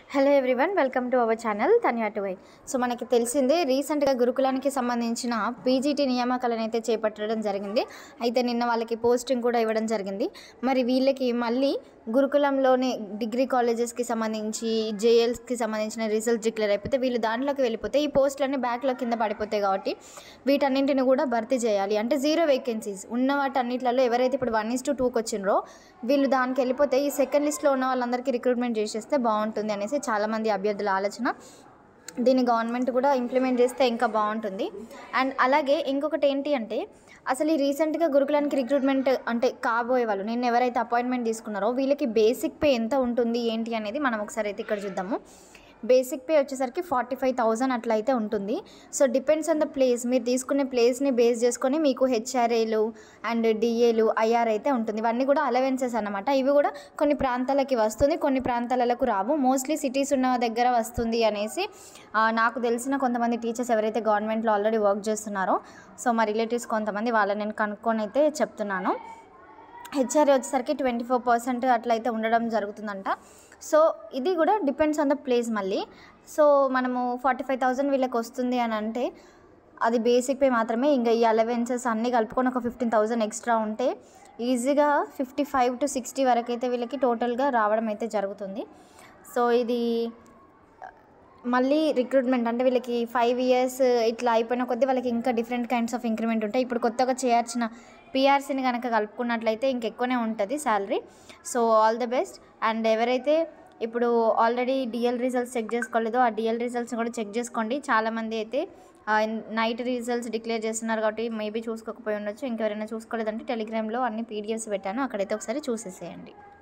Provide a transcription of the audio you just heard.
Hello everyone, welcome to our channel Tanya to Y. So మనకి తెలిసిందే రీసెంట్గా గురుకులానికి సంబంధించిన పీజీటీ నియామకాలను అయితే చేపట్టడం జరిగింది. అయితే నిన్న వాళ్ళకి పోస్టింగ్ కూడా ఇవ్వడం జరిగింది. మరి వీళ్ళకి మళ్ళీ గురుకులంలోనే డిగ్రీ కాలేజెస్కి సంబంధించి జేఎల్స్కి సంబంధించిన రిజల్ట్స్ డిక్లేర్ అయిపోతే వీళ్ళు దాంట్లోకి వెళ్ళిపోతే ఈ పోస్టులన్నీ బ్యాక్లో కింద పడిపోతాయి. కాబట్టి వీటన్నింటిని కూడా భర్తీ చేయాలి. అంటే 0 వేకెన్సీస్ ఉన్న వాటన్నిటిలో ఎవరైతే ఇప్పుడు 1:2కి వచ్చిండ్రో వీళ్ళు దానికి వెళ్ళిపోతే ఈ సెకండ్ లిస్ట్లో ఉన్న వాళ్ళందరికీ రిక్రూట్మెంట్ చేసేస్తే బాగుంటుంది అనేసి చాలామంది అభ్యర్థుల ఆలోచన. దీన్ని గవర్నమెంట్ కూడా ఇంప్లిమెంట్ చేస్తే ఇంకా బాగుంటుంది. అండ్ అలాగే ఇంకొకటి ఏంటి అంటే, అసలు ఈ రీసెంట్గా గురుకులానికి రిక్రూట్మెంట్ అంటే కాబోయే వాళ్ళు నిన్న ఎవరైతే అపాయింట్మెంట్ తీసుకున్నారో వీళ్ళకి బేసిక్ పే ఎంత ఉంటుంది ఏంటి అనేది మనం ఒకసారి అయితే ఇక్కడ చూద్దాము. బేసిక్ పే వచ్చేసరికి 45,000 అట్లా అయితే ఉంటుంది. So depends on the place, మీరు తీసుకునే ప్లేస్ని బేస్ చేసుకొని మీకు హెచ్ఆర్ఏలు అండ్ డిఏలు ఐఆర్ అయితే ఉంటుంది. ఇవన్నీ కూడా అలవెన్సెస్ అన్నమాట. ఇవి కూడా కొన్ని ప్రాంతాలకి వస్తుంది, కొన్ని ప్రాంతాలకు రావు. మోస్ట్లీ సిటీస్ ఉన్న దగ్గర వస్తుంది అనేసి నాకు తెలిసిన కొంతమంది టీచర్స్ ఎవరైతే గవర్నమెంట్లో ఆల్రెడీ వర్క్ చేస్తున్నారో, సో మా రిలేటివ్స్ కొంతమంది వాళ్ళని నేను కనుక్కొని అయితే చెప్తున్నాను. హెచ్ఆర్ఏ వచ్చేసరికి 24% అట్లయితే ఉండడం జరుగుతుందంట. సో ఇది కూడా డిపెండ్స్ ఆన్ ద ప్లేస్ మళ్ళీ. సో మనము 45,000 వీళ్ళకి వస్తుంది అని అంటే అది బేసిక్ పే మాత్రమే. ఇంకా ఈ అలవెన్సెస్ అన్నీ కలుపుకొని ఒక 15,000 ఎక్స్ట్రా ఉంటే ఈజీగా 55 to 60 వరకు అయితే వీళ్ళకి టోటల్గా రావడం అయితే జరుగుతుంది. సో ఇది మళ్ళీ రిక్రూట్మెంట్ అంటే వీళ్ళకి 5 years ఇట్లా అయిపోయిన కొద్దీ వాళ్ళకి ఇంకా డిఫరెంట్ కైండ్స్ ఆఫ్ ఇంక్రిమెంట్ ఉంటాయి. ఇప్పుడు కొత్తగా చేయాల్సిన పిఆర్సీని కనుక కలుపుకున్నట్లయితే ఇంకెక్కువనే ఉంటుంది salary. So all the best. And ఎవరైతే ఇప్పుడు ఆల్రెడీ డిఎల్ రిజల్ట్స్ చెక్ చేసుకోలేదో ఆ డిఎల్ రిజల్ట్స్ని కూడా చెక్ చేసుకోండి. చాలామంది అయితే నైట్ రిజల్ట్స్ డిక్లేర్ చేస్తున్నారు కాబట్టి మేబీ చూసుకోకపోయి ఉండొచ్చు. ఇంకెవరైనా చూసుకోలేదంటే టెలిగ్రామ్లో అన్ని పీడిఎఫ్స్ పెట్టాను, అక్కడైతే ఒకసారి చూసేసేయండి.